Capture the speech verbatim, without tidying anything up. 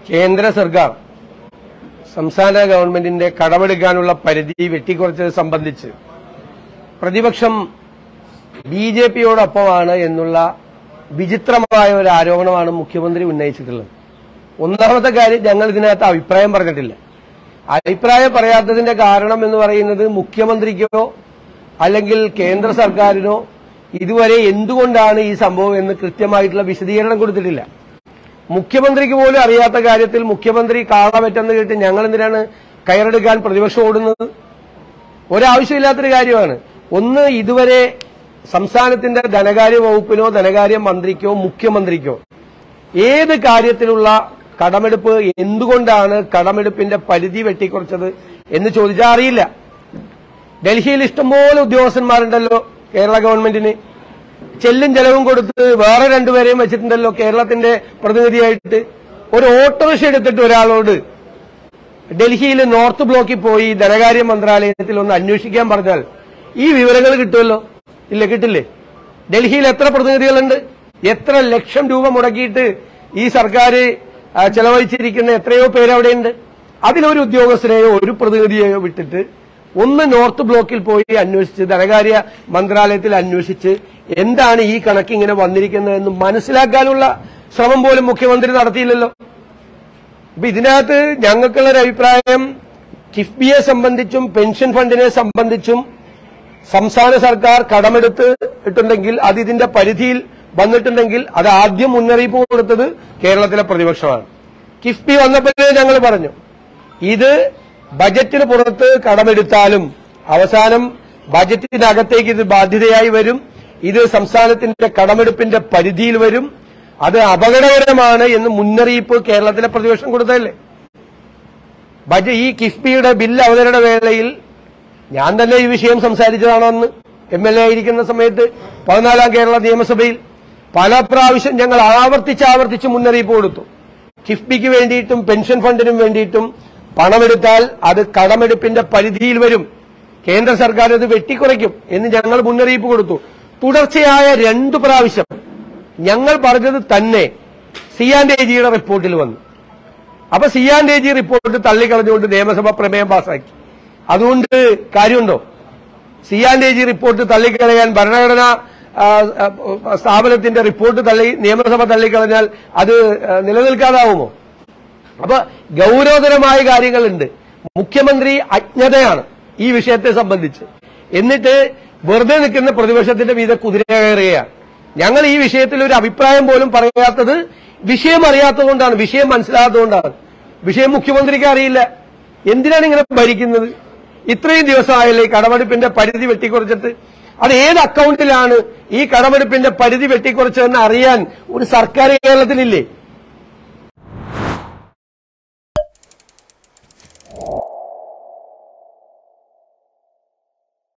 കേന്ദ്ര സർക്കാർ സംസ്ഥാന ഗവൺമെന്റിന്റെ കടമെടുക്കാനുള്ള പരിധി വെട്ടിക്കുറച്ചത് സംബന്ധിച്ച് പ്രതിപക്ഷം ബി ജെ പിയോടൊപ്പമാണ് എന്നുള്ള വിചിത്രമായ ഒരു ആരോപണമാണ് മുഖ്യമന്ത്രി ഉന്നയിച്ചിട്ടുള്ളത്. ഒന്നാമത്തെ കാര്യം, ഞങ്ങൾ ഇതിനകത്ത് അഭിപ്രായം പറഞ്ഞിട്ടില്ല. അഭിപ്രായം പറയാത്തതിന്റെ കാരണം എന്ന് പറയുന്നത് മുഖ്യമന്ത്രിക്കോ അല്ലെങ്കിൽ കേന്ദ്ര സർക്കാരിനോ ഇതുവരെ എന്തുകൊണ്ടാണ് ഈ സംഭവം എന്ന് കൃത്യമായിട്ടുള്ള വിശദീകരണം കൊടുത്തിട്ടില്ല. മുഖ്യമന്ത്രിക്ക് പോലും അറിയാത്ത കാര്യത്തിൽ മുഖ്യമന്ത്രി കാളപറ്റെന്ന് കേട്ട് ഞങ്ങൾ എന്തിനാണ് കയറെടുക്കാൻ പ്രതിപക്ഷം ഓടുന്നത്? ഒരാവശ്യമില്ലാത്തൊരു കാര്യമാണ്. ഒന്ന്, ഇതുവരെ സംസ്ഥാനത്തിന്റെ ധനകാര്യ വകുപ്പിനോ ധനകാര്യ മന്ത്രിക്കോ മുഖ്യമന്ത്രിക്കോ ഏത് കാര്യത്തിലുള്ള കടമെടുപ്പ്, എന്തുകൊണ്ടാണ് കടമെടുപ്പിന്റെ പരിധി വെട്ടിക്കുറച്ചത് എന്ന് ചോദിച്ചാൽ അറിയില്ല. ഡൽഹിയിൽ ഇഷ്ടംപോലെ ഉദ്യോഗസ്ഥന്മാരുണ്ടല്ലോ കേരള ഗവൺമെന്റിന്. ചെല്ലും ചെലവും കൊടുത്ത് വേറെ രണ്ടുപേരെയും വെച്ചിട്ടുണ്ടല്ലോ കേരളത്തിന്റെ പ്രതിനിധിയായിട്ട്. ഒരു ഓട്ടോറിക്ഷ എടുത്തിട്ട് ഒരാളോട് ഡൽഹിയിൽ നോർത്ത് ബ്ലോക്കിൽ പോയി ധനകാര്യ മന്ത്രാലയത്തിൽ ഒന്ന് അന്വേഷിക്കാൻ പറഞ്ഞാൽ ഈ വിവരങ്ങൾ കിട്ടുമല്ലോ? ഇല്ല, കിട്ടില്ലേ? ഡൽഹിയിൽ എത്ര പ്രതിനിധികളുണ്ട്? എത്ര ലക്ഷം രൂപ മുടക്കിയിട്ട് ഈ സർക്കാർ ചെലവഴിച്ചിരിക്കുന്ന എത്രയോ പേര് അവിടെയുണ്ട്. അതിലൊരു ഉദ്യോഗസ്ഥനെയോ ഒരു പ്രതിനിധിയെയോ വിട്ടിട്ട് ഒന്ന് നോർത്ത് ബ്ലോക്കിൽ പോയി അന്വേഷിച്ച് ധനകാര്യ മന്ത്രാലയത്തിൽ അന്വേഷിച്ച് എന്താണ് ഈ കണക്ക് ഇങ്ങനെ വന്നിരിക്കുന്നതെന്ന് മനസ്സിലാക്കാനുള്ള ശ്രമം പോലും മുഖ്യമന്ത്രി നടത്തിയില്ലല്ലോ. അപ്പൊ ഇതിനകത്ത് ഞങ്ങൾക്കുള്ളൊരു അഭിപ്രായം, കിഫ്ബിയെ സംബന്ധിച്ചും പെൻഷൻ ഫണ്ടിനെ സംബന്ധിച്ചും സംസ്ഥാന സർക്കാർ കടമെടുത്ത് ഇട്ടുണ്ടെങ്കിൽ, അത് ഇതിന്റെ പരിധിയിൽ വന്നിട്ടുണ്ടെങ്കിൽ അത് ആദ്യം മുന്നറിയിപ്പ് കൊടുത്തത് കേരളത്തിലെ പ്രതിപക്ഷമാണ്. കിഫ്ബി വന്നപ്പോഴേ ഞങ്ങൾ പറഞ്ഞു, ഇത് ബജറ്റിന് പുറത്ത് കടമെടുത്താലും അവസാനം ബജറ്റിനകത്തേക്ക് ഇത് ബാധ്യതയായി വരും, ഇത് സംസ്ഥാനത്തിന്റെ കടമെടുപ്പിന്റെ പരിധിയിൽ വരും, അത് അപകടകരമാണ് എന്ന് മുന്നറിയിപ്പ് കേരളത്തിലെ പ്രതിപക്ഷം കൊടുത്തതല്ലേ. ബജറ്റ് ഈ കിഫ്ബിയുടെ ബില്ല് അവതരണ വേളയിൽ ഞാൻ തന്നെ ഈ വിഷയം സംസാരിച്ചതാണ്. അന്ന് എം എൽ എ ആയിരിക്കുന്ന സമയത്ത് പതിനാലാം കേരള നിയമസഭയിൽ പല പ്രാവശ്യം ഞങ്ങൾ ആവർത്തിച്ച് ആവർത്തിച്ച് മുന്നറിയിപ്പ് കൊടുത്തു. കിഫ്ബിക്ക് വേണ്ടിയിട്ടും പെൻഷൻ ഫണ്ടിനും വേണ്ടിയിട്ടും പണമെടുത്താൽ അത് കടമെടുപ്പിന്റെ പരിധിയിൽ വരും, കേന്ദ്ര സർക്കാർ അത് വെട്ടിക്കുറയ്ക്കും എന്ന് ഞങ്ങൾ മുന്നറിയിപ്പ് കൊടുത്തു. തുടർച്ചയായ രണ്ടു പ്രാവശ്യം ഞങ്ങൾ പറഞ്ഞത് തന്നെ സി ആൻഡ് എ ജിയുടെ റിപ്പോർട്ടിൽ വന്നു. അപ്പൊ C and A G report തള്ളിക്കളഞ്ഞുകൊണ്ട് നിയമസഭ പ്രമേയം പാസാക്കി. അതുകൊണ്ട് കാര്യമുണ്ടോ? C and A G report തള്ളിക്കളയാൻ ഭരണഘടനാ സ്ഥാപനത്തിന്റെ റിപ്പോർട്ട് തള്ളി നിയമസഭ തള്ളിക്കളഞ്ഞാൽ അത് നിലനിൽക്കാതാവുമോ? അപ്പൊ ഗൌരവതരമായ കാര്യങ്ങളുണ്ട്. മുഖ്യമന്ത്രി അജ്ഞതയാണ് ഈ വിഷയത്തെ സംബന്ധിച്ച്. എന്നിട്ട് വെറുതെ നിൽക്കുന്ന പ്രതിപക്ഷത്തിന്റെ മീതെ കുതിര കയറുകയാണ്. ഞങ്ങൾ ഈ വിഷയത്തിൽ ഒരു അഭിപ്രായം പോലും പറയാത്തത് വിഷയം അറിയാത്തതുകൊണ്ടാണ്, വിഷയം മനസ്സിലാകാത്തതുകൊണ്ടാണ്. വിഷയം മുഖ്യമന്ത്രിക്ക് അറിയില്ല. എന്തിനാണ് ഇങ്ങനെ ഭരിക്കുന്നത്? ഇത്രയും ദിവസമായല്ലേ ഈ കടമെടുപ്പിന്റെ പരിധി വെട്ടിക്കുറച്ചിട്ട്? അത് ഏത് അക്കൌണ്ടിലാണ് ഈ കടമെടുപ്പിന്റെ പരിധി വെട്ടിക്കുറച്ചതെന്ന് അറിയാൻ ഒരു സർക്കാർ കേരളത്തിലില്ലേ?